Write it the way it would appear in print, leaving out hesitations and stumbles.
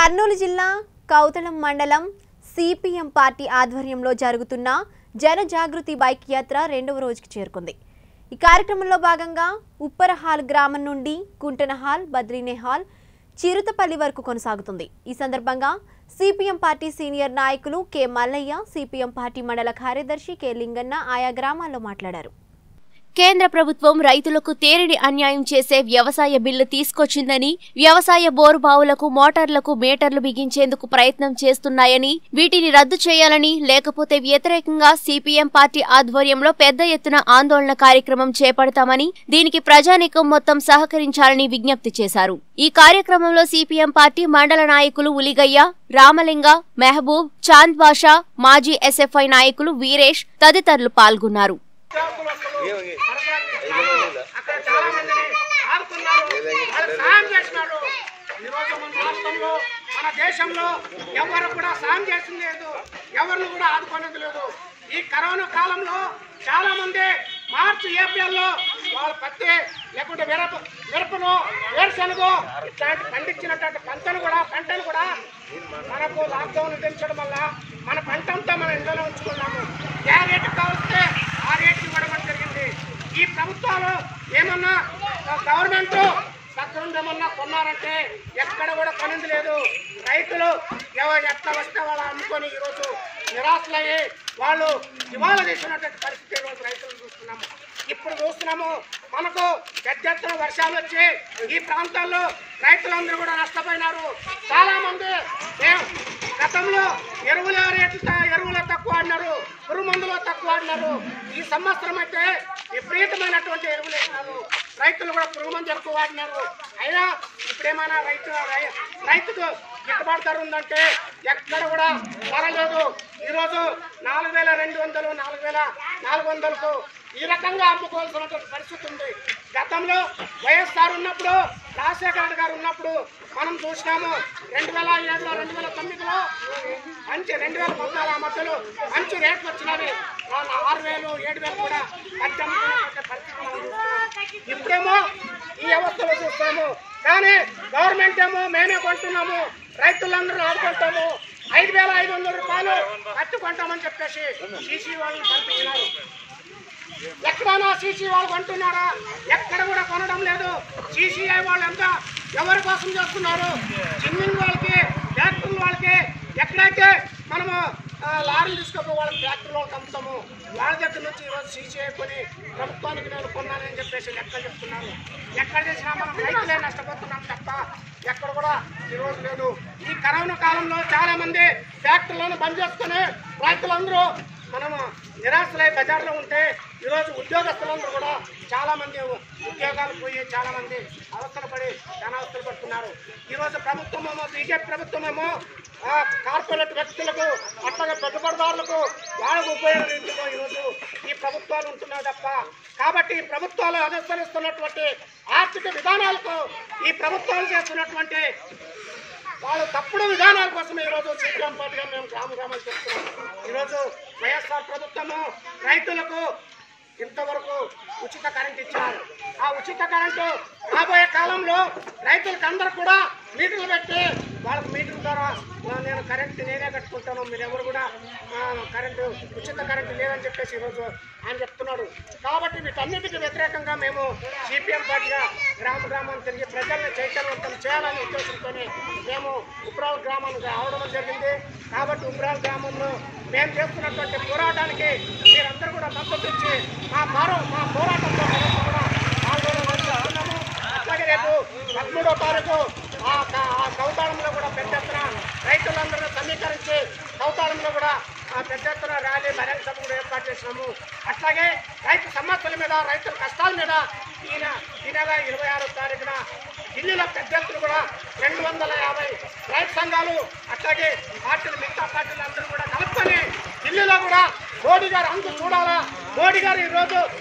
కర్నూలు జిల్లా కౌతలం మండలం CPM party ఆధ్వర్యంలో జరుగుతున్న జనజాగృతి బైక్ యాత్ర రెండవ రోజుకి చేరుకుంది। ఈ కార్యక్రమంలో భాగంగా ఉప్పరహాల్ గ్రామం నుండి కుంటనహాల్, బద్రీనేహాల్, చిరుతపల్లి వరకు కొనసాగుతుంది। ఈ సందర్భంగా సిపిఎం పార్టీ సీనియర్ నాయకులు కె మల్లయ్య, సిపిఎం పార్టీ మండల కార్యదర్శి కె లింగన్న ఆయా గ్రామాల్లో మాట్లాడారు। కేంద్ర ప్రభుత్వం రైతులకు తేరిని అన్యాయం చేసే వ్యవసాయ బిల్లు తీసుకొచ్చిందని, వ్యవసాయ బోరుబావులకు మోటార్లకు మీటర్లు బిగించేందుకు ప్రయత్నం చేస్తున్నాయని, వీటిని రద్దు చేయాలని, లేకపోతే వ్యతిరేకంగా సిపిఎం పార్టీ ఆధ్వర్యంలో పెద్ద ఎత్తున ఆందోళన కార్యక్రమం చేపడతామని, దీనికి ప్రజానీకం మొత్తం సహకరించాలని విజ్ఞప్తి చేశారు। ఈ కార్యక్రమంలో సిపిఎం పార్టీ మండల నాయకులు ఉలిగయ్య, రామలింగ, మెహబూబ్, చాంద్ బాషా, మాజీ ఎస్ఎఫ్ఐ నాయకులు వీరేష్ తదితరులు పాల్గొన్నారు। మన దేశంలో ఎవరు కూడా సాయం చేసింది లేదు, ఎవరిని కూడా ఆదుకునేది లేదు। ఈ కరోనా కాలంలో చాలా మంది మార్చి ఏప్రిల్లో వాళ్ళ పత్తి లేకుంటే మిరపను, వేరుశనగ ఇట్లాంటి పండించినటువంటి పంటను కూడా మనకు లాక్డౌన్ విధించడం వల్ల మన పంట అంతా మన ఇంట్లో ఉంచుకున్నాము। ఏ రేటుకి కావస్తే ఆ రేటుకి ఇవ్వడం జరిగింది। ఈ ప్రభుత్వాలు ఏమన్నా గవర్నమెంట్ దగ్గరుండి ఏమన్నా కొన్నారంటే ఎక్కడ కూడా కొనింది లేదు। రైతులు ఎట్లా వస్తే వాళ్ళు అమ్ముకొని ఈరోజు నిరాశలయ్యి వాళ్ళు దివాళా చేసినటువంటి పరిస్థితి ఈరోజు రైతులు చూస్తున్నాము। ఇప్పుడు చూస్తున్నాము మనకు పెద్ద ఎత్తున వర్షాలు వచ్చి ఈ ప్రాంతాల్లో రైతులందరూ కూడా నష్టపోయినారు। చాలా మంది గతంలో ఎరువులు తక్కువ ఆడినారు, పురుగు మందులు తక్కువ ఆడినారు। ఈ సంవత్సరం అయితే విపరీతమైనటువంటి ఎరువులు వేసినారు, రైతులు కూడా పురుగు మందు ఎక్కువ వాడినారు। అయినా ఇప్పుడేమైనా రైతుకు గిట్టుబాటు ధర ఉందంటే ఎక్కడ కూడా ధరలేదు। ఈరోజు 4200, 4400కు ఈ రకంగా అమ్ముకోవాల్సినటువంటి పరిస్థితి ఉంది। గతంలో వైఎస్ఆర్ ఉన్నప్పుడు, రాజశేఖర గారు ఉన్నప్పుడు మనం చూసినాము 2007లో 2009లో మంచి 2014 మధ్యలో మంచి రేట్లు వచ్చినవి, 6000, 7000 కూడా అత్యధికమైనటువంటి పరిస్థితి। ఇప్పుడేమో ఈ వ్యవస్థలో చూస్తాము, కానీ గవర్నమెంట్ ఏమో మేమే కొంటున్నాము, రైతులందరూ ఆడుకుంటాము, 5500 రూపాయలు కట్టుకుంటామని చెప్పేసి సీసీ వాళ్ళని పంపించినారు। ఎక్కడైనా సీసీ వాళ్ళు కొంటున్నారా? ఎక్కడ కూడా కొనడం లేదు। సీసీఐ వాళ్ళు అంతా ఎవరి కోసం చేస్తున్నారు? జిమ్మింగ్ వాళ్ళకి, ట్రాక్టర్ల వాళ్ళకి, ఎక్కడైతే మనము లారీలు తీసుకపోయి వాళ్ళకి ట్రాక్టర్ వాళ్ళకి అమ్ముతాము, వాళ్ళ దగ్గర నుంచి ఈరోజు సీసీఐ కొని ప్రభుత్వానికి నేను కొన్నానని చెప్పేసి లెక్కలు చెప్తున్నారు। ఎక్కడ చేసినా మనం రైతులే నష్టపోతున్నాం తప్ప ఎక్కడ కూడా ఈరోజు లేదు। ఈ కరోనా కాలంలో చాలా మంది ఫ్యాక్టరీలను బంద్ చేసుకుని రైతులందరూ మనము నిరాశలై బజార్లో ఉంటే ఈరోజు ఉద్యోగస్తులందరూ కూడా చాలామంది ఉద్యోగాలు పోయి చాలామంది అవస్థలు పడుతున్నారు। ఈరోజు ప్రభుత్వమేమో, బీజేపీ ప్రభుత్వమేమో కార్పొరేట్ వ్యక్తులకు, అట్లాగే పెట్టుబడిదారులకు వాళ్ళకు ఉపయోగించుకో ఈరోజు ఈ ప్రభుత్వాలు ఉంటున్నాయి తప్ప। కాబట్టి ఈ ప్రభుత్వాలు అనుసరిస్తున్నటువంటి ఆర్థిక విధానాలకు, ఈ ప్రభుత్వాలు చేస్తున్నటువంటి వాళ్ళు తప్పుడు విధానాల కోసం ఈరోజు సిపిఎం పార్టీగా మేము గ్రామాలు చెప్తున్నాం। ఈరోజు వైఎస్ఆర్ ప్రభుత్వము రైతులకు ఇంతవరకు ఉచిత కరెంట్ ఇచ్చారు। ఆ ఉచిత కరెంటు రాబోయే కాలంలో రైతులకు అందరూ కూడా మీటర్లు పెట్టి వాళ్ళకి మీటర్ ద్వారా నేను కరెంటు నేనే కట్టుకుంటాను, మీరెవరు కూడా కరెంటు ఉచిత కరెంటు లేదని చెప్పేసి ఈరోజు ఆయన చెప్తున్నాడు। కాబట్టి వీటన్నిటికీ వ్యతిరేకంగా మేము సిపిఎం పార్టీగా గ్రామాన్ని తిరిగి ప్రజల్ని చైతన్యవంతం చేయాలనే ఉద్దేశంతో మేము ఉప్పరాల్ గ్రామానికి రావడం జరిగింది। కాబట్టి ఉప్పరాల్ గ్రామంలో మేము చేస్తున్నటువంటి పోరాటానికి మీరందరూ కూడా మద్దతు ఇచ్చి మా పోరాటంలో కూడా పాల్గొనవలసి। అట్లాగే రేపు 13వ తారీఖు ఆ కౌతాళంలో కూడా పెద్ద ఎత్తున రైతులందరూ సమీకరించి కౌతాళంలో కూడా పెద్ద ఎత్తున ర్యాలీ, బహిరంగ సభ కూడా ఏర్పాటు చేసినాము। అట్లాగే రైతు సమస్యల మీద, రైతుల కష్టాల మీద ఈ నెల 26వ తారీఖున ఢిల్లీలో పెద్ద ఎత్తున కూడా 250 రైతు సంఘాలు, అట్లాగే పార్టీలు, మిగతా పార్టీలు అందరూ కూడా కలుపుకొని ఢిల్లీలో కూడా మోడీ గారు అందు చూడాలా, మోడీ గారు ఈరోజు